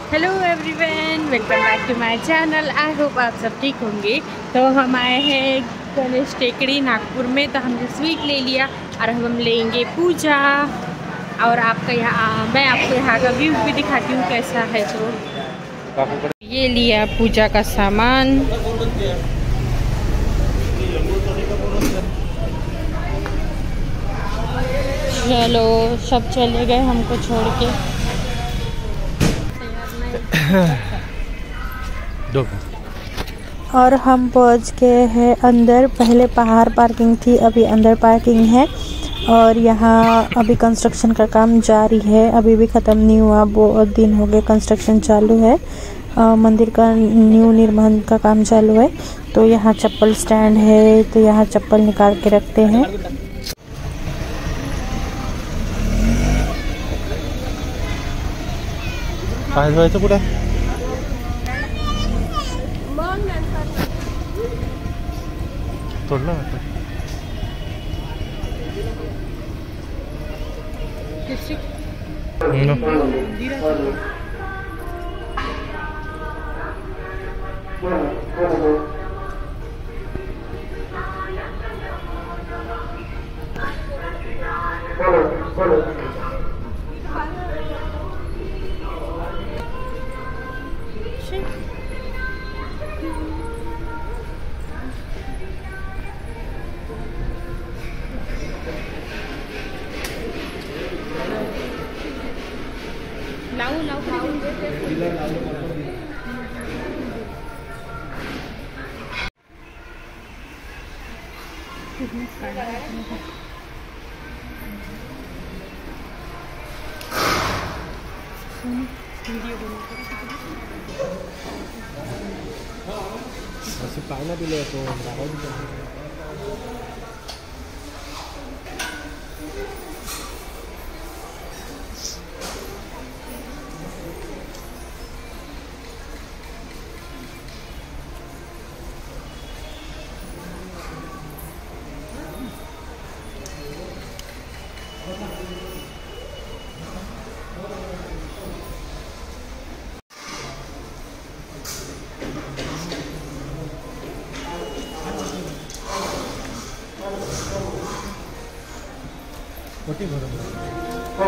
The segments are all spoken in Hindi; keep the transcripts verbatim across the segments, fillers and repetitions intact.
Hello everyone, welcome back to my channel. I hope आप सब ठीक होंगे। तो हम आए हैं गणेश टेकड़ी नागपुर में, तो हमने स्वीट ले लिया और हम लेंगे पूजा। और आपका यहाँ मैं आपको यहाँ का व्यू भी दिखाती हूँ कैसा है। तो ये लिया पूजा का सामान। चलो सब चले गए हमको छोड़ के। दो और हम पहुंच गए हैं अंदर। पहले बाहर पार्किंग थी, अभी अंदर पार्किंग है। और यहाँ अभी कंस्ट्रक्शन का काम जारी है, अभी भी ख़त्म नहीं हुआ। बहुत दिन हो गए कंस्ट्रक्शन चालू है। आ, मंदिर का न्यू निर्माण का काम चालू है। तो यहाँ चप्पल स्टैंड है, तो यहाँ चप्पल निकाल के रखते हैं। काय जायचं कुठे? तोडलं वाटतं. लाऊ लाऊ असं काय ना दिलं तो कोटी बरोबर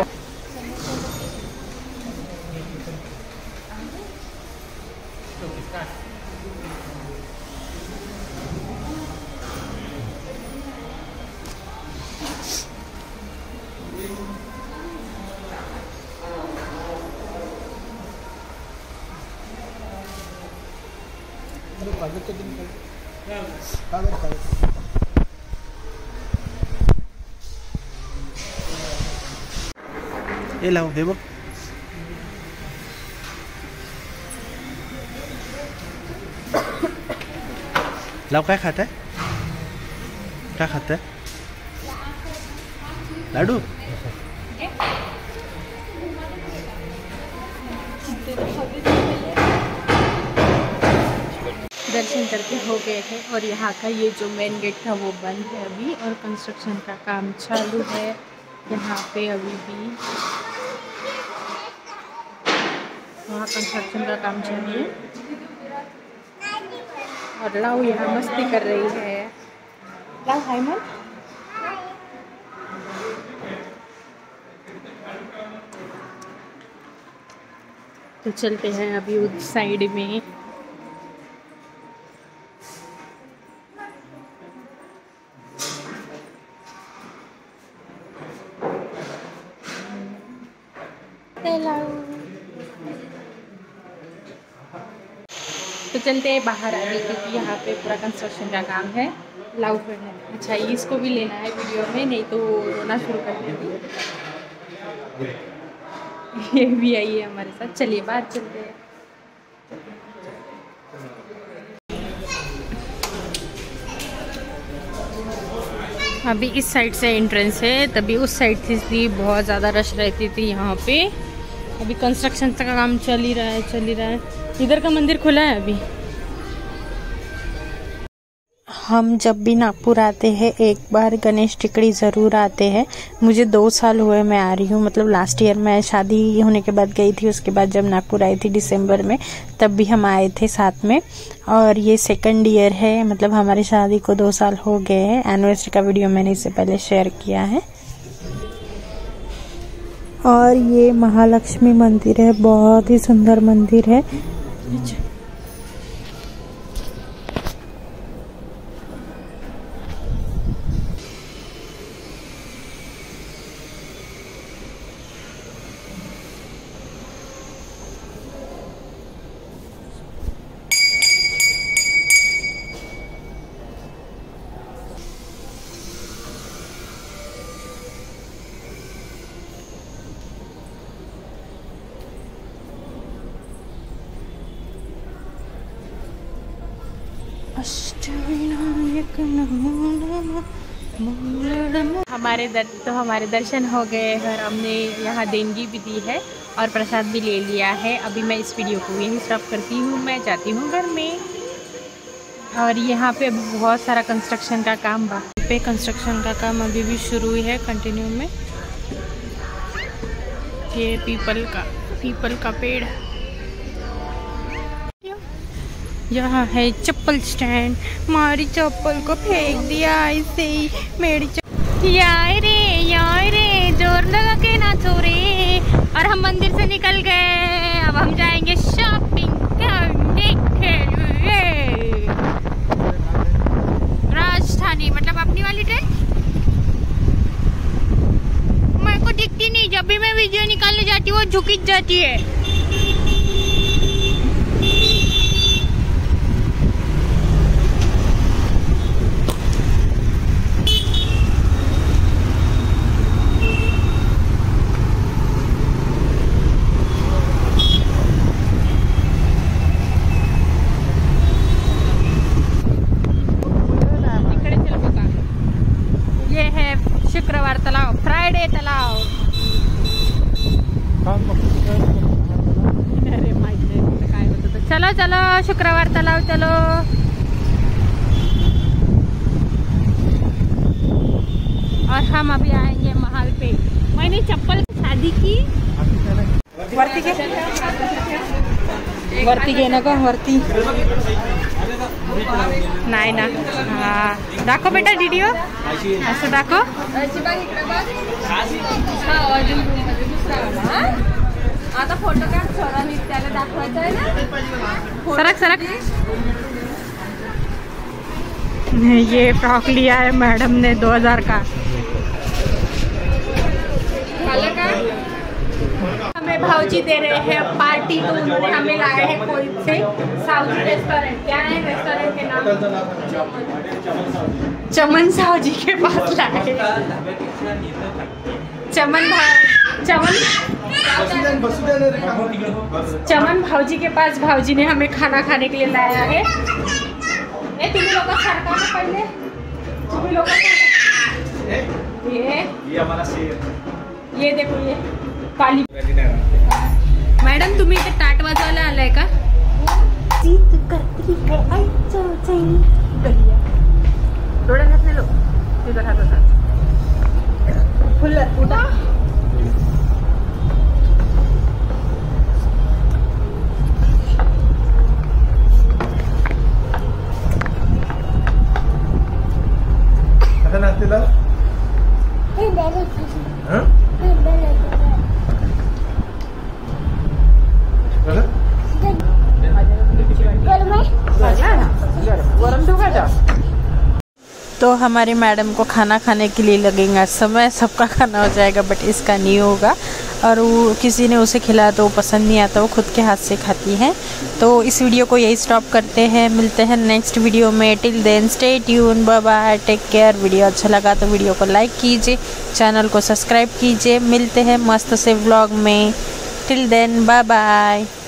ये लाव हे बघ. लाव काय खात आहे? काय खात आहे? लाडू. दर्शन करके हो गए थे। और यहाँ का ये जो मेन गेट था वो बंद है अभी, और कंस्ट्रक्शन का काम चालू है यहाँ पे अभी भी। वहाँ कंस्ट्रक्शन का काम चालू है और लाऊ यहाँ मस्ती कर रही है। लाऊ हाय मन। तो चलते हैं अभी उस साइड में। तो चलते हैं बाहर आगे, क्योंकि यहाँ पे पूरा कंस्ट्रक्शन का काम है। लाउ करना है। अच्छा, इसको भी लेना है वीडियो में, नहीं तो रोना शुरू कर देगी। ये भी आई है हमारे साथ। चलिए बाहर चलते हैं। अभी इस साइड से एंट्रेंस है, तभी उस साइड थी बहुत ज़्यादा रश रहती थी यहाँ पे। अभी कंस्ट्रक्शन का काम चल ही रहा है चल ही रहा है। इधर का मंदिर खुला है अभी। हम जब भी नागपुर आते हैं एक बार गणेश टेकड़ी ज़रूर आते हैं। मुझे दो साल हुए मैं आ रही हूँ, मतलब लास्ट ईयर मैं शादी होने के बाद गई थी, उसके बाद जब नागपुर आई थी दिसंबर में तब भी हम आए थे साथ में। और ये सेकंड ईयर है, मतलब हमारी शादी को दो साल हो गए हैं। एनिवर्सरी का वीडियो मैंने इससे पहले शेयर किया है। और ये महालक्ष्मी मंदिर है, बहुत ही सुंदर मंदिर है। हमारे दर तो हमारे दर्शन हो गए और हमने यहाँ देंगी भी दी है और प्रसाद भी ले लिया है। अभी मैं इस वीडियो को यही स्टॉप करती हूँ, मैं जाती हूँ घर में। और यहाँ पे अभी बहुत सारा कंस्ट्रक्शन का काम बाकी पे कंस्ट्रक्शन का काम अभी भी शुरू ही है कंटिन्यू में। ये पीपल का पीपल का पेड़, यहाँ है चप्पल स्टैंड। हमारी चप्पल को फेंक दिया ऐसे ही, मेरी यार रे यार रे जोर लगा के ना छोरे। और हम मंदिर से निकल गए, अब हम जाएंगे शॉपिंग करने के लिए। राजधानी मतलब अपनी वाली ट्रेन मेरे को दिखती नहीं, जब भी मैं वीडियो निकालने जाती हूँ वो झुकी जाती है। शुक्रवार तलाव, फ्राइडे तलाव। अरे माहिती काय होतं, चलो चलो शुक्रवार तलाव चलो। और हम अभी आएंगे महल पे। मैंने चप्पल शादी की वरती के वरती घे ना का वरती नाही ना। हाँ दाखव बेटा व्हिडिओ, असं दाखव। आता फोटो काढ, छोरांनी त्याला दाखवायचं आहे ना। सरक सरक। ये फ्रॉक लिया है मैडम ने दो हजार का। हमें भाऊजी दे रहे हैं पार्टी, तो उन्होंने हमें लाया है कोई से साउथ रेस्टोरेंट। क्या है रेस्टोरेंट के नाम? चमन साहू जी के पास लाए। चमन भाव चमन चमन भाऊजी के पास भाऊजी ने हमें खाना खाने के लिए लाया है। ए तुम लोग का सरकार में पहले तुम लोग ये ये हमारा शेर, ये देखो ये पाली। मॅडम तुम्ही इथे टाट वाजवायला आलाय का? डोळ्यात हात नाही लो, तिथं हात होता फुल उठा। तो हमारी मैडम को खाना खाने के लिए लगेगा समय, सबका खाना हो जाएगा बट इसका नहीं होगा। और वो किसी ने उसे खिलाया तो वो पसंद नहीं आता, वो खुद के हाथ से खाती हैं। तो इस वीडियो को यही स्टॉप करते हैं, मिलते हैं नेक्स्ट वीडियो में। Till then stay tune, bye bye, take care. Video अच्छा लगा तो वीडियो को लाइक कीजिए, चैनल को सब्सक्राइब कीजिए। मिलते हैं मस्त से व्लॉग में। Till then bye bye.